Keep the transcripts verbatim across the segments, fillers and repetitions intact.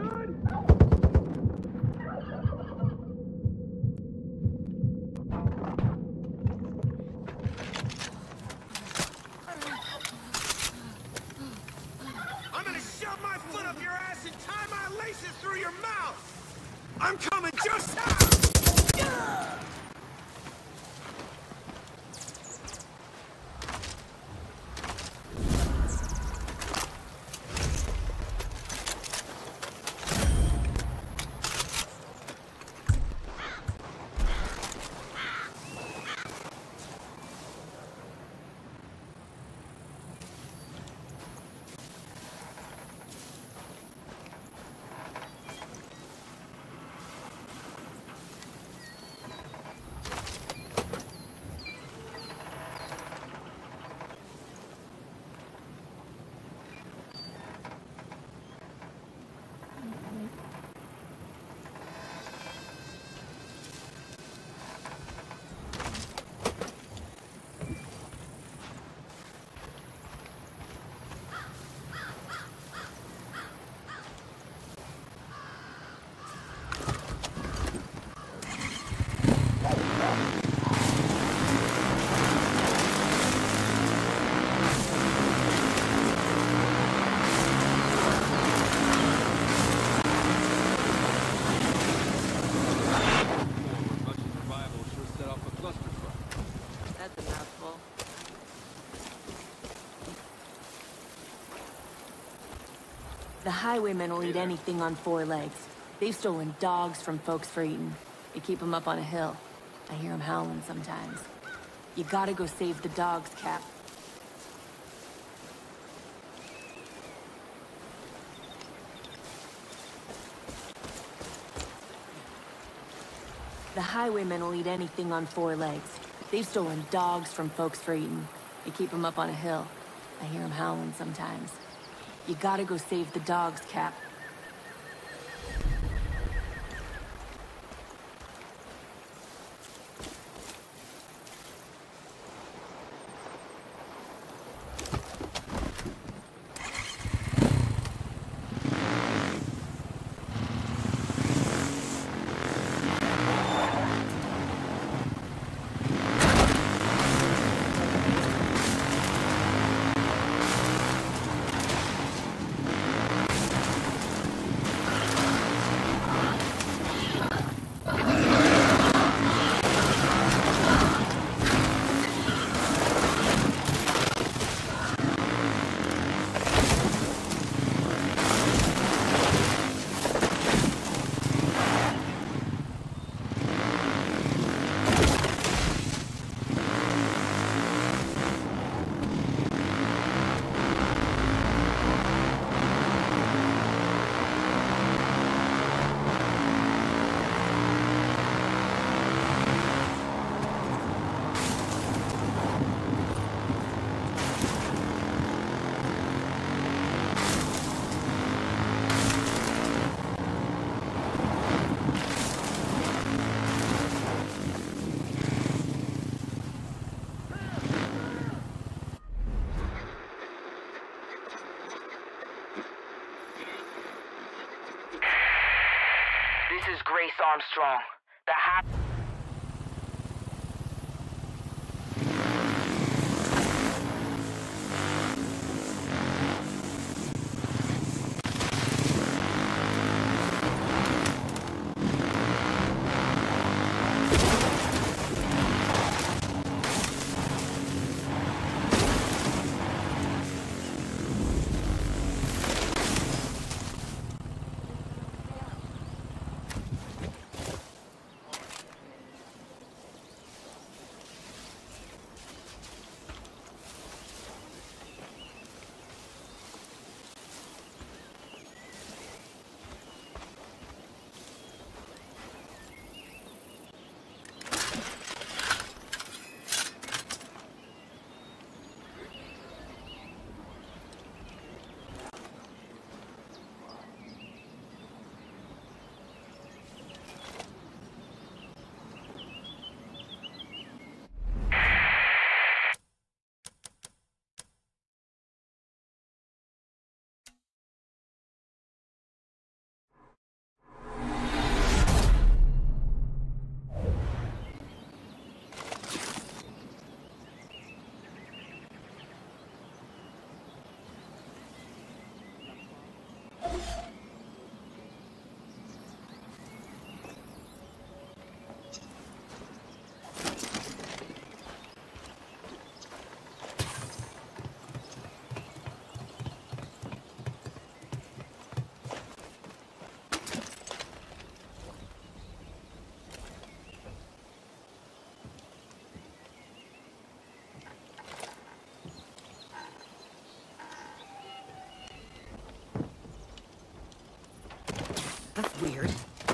I'm gonna shove my foot up your ass and tie my laces through your mouth! I'm coming just out! The highwaymen will eat anything on four legs. They've stolen dogs from folks for eating. They keep them up on a hill. I hear them howling sometimes. You gotta go save the dogs, Cap. The highwaymen will eat anything on four legs. They've stolen dogs from folks for eating. They keep them up on a hill. I hear them howling sometimes. You gotta go save the dogs, Cap. This is Grace Armstrong. The high... That's weird.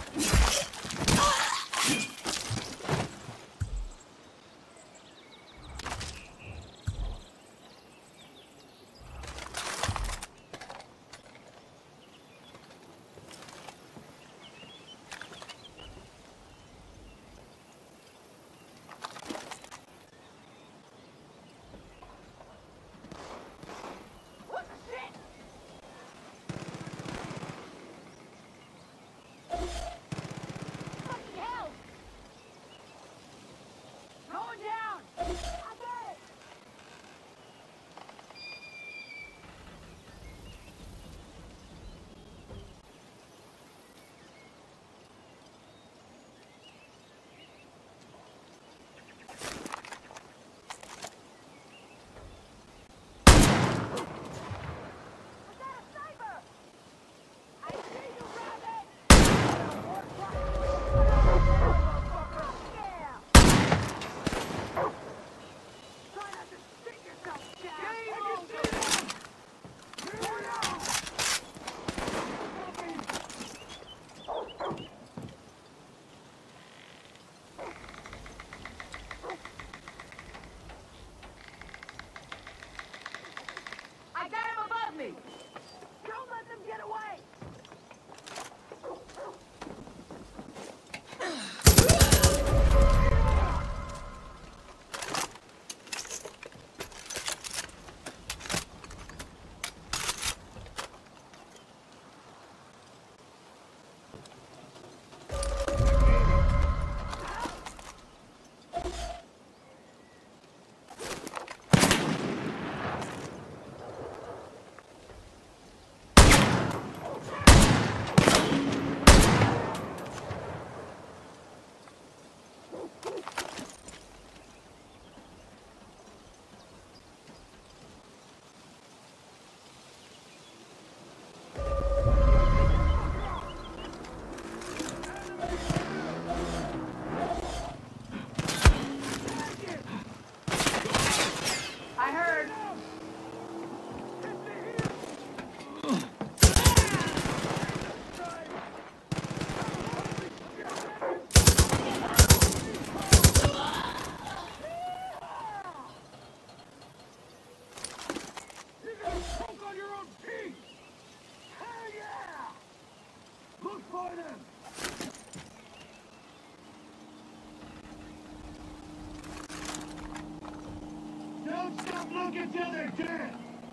Look until they're dead!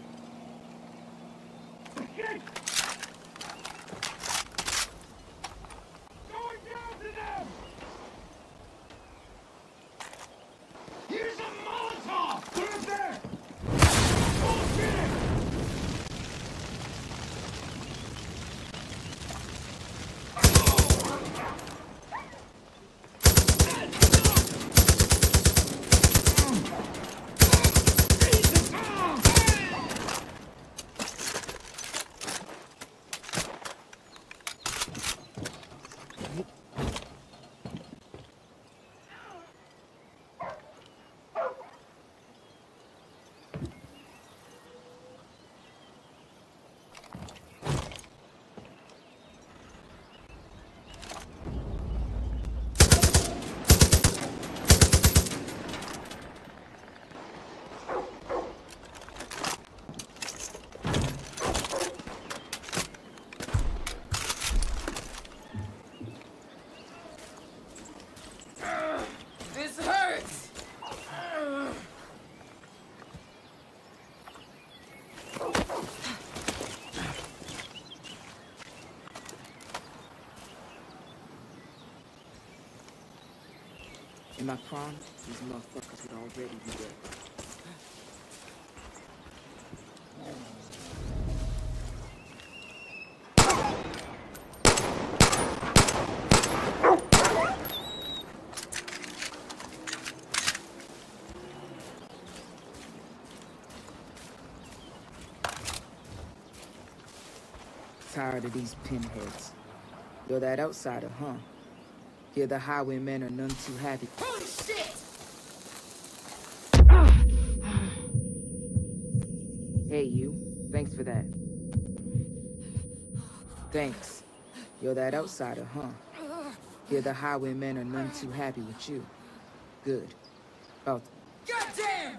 Get! Going down to them! Here's a Molotov! Put it there! Bullshit! In my prom, these motherfuckers would already be dead. Tired of these pinheads. You're that outsider, huh? Here the highwaymen are none too happy. Holy shit! Hey, you. Thanks for that. Thanks. You're that outsider, huh? Hear the highwaymen are none too happy with you. Good. About... Goddamn!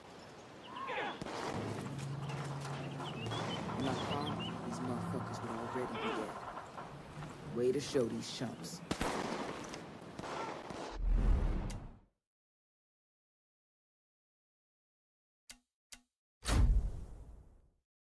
When I called, these motherfuckers would already be dead. Way to show these chumps.